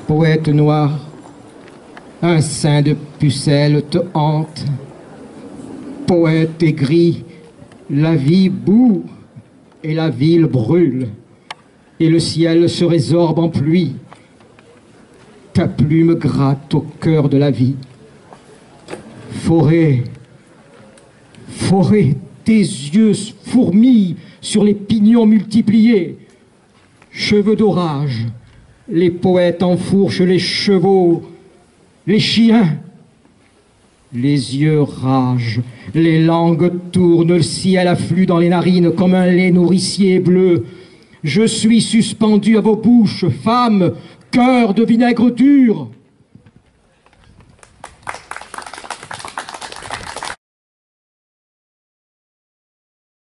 Poète noir, un sein de pucelle te hante. Poète aigri, la vie bout et la ville brûle, et le ciel se résorbe en pluie. Ta plume gratte au cœur de la vie. Forêt, forêt, tes yeux fourmillent sur les pignons multipliés. Cheveux d'orage, les poètes enfourchent les chevaux, les chiens. Les yeux ragent, les langues tournent, le ciel afflue dans les narines comme un lait nourricier bleu. Je suis suspendu à vos bouches, femmes, cœurs de vinaigre dur.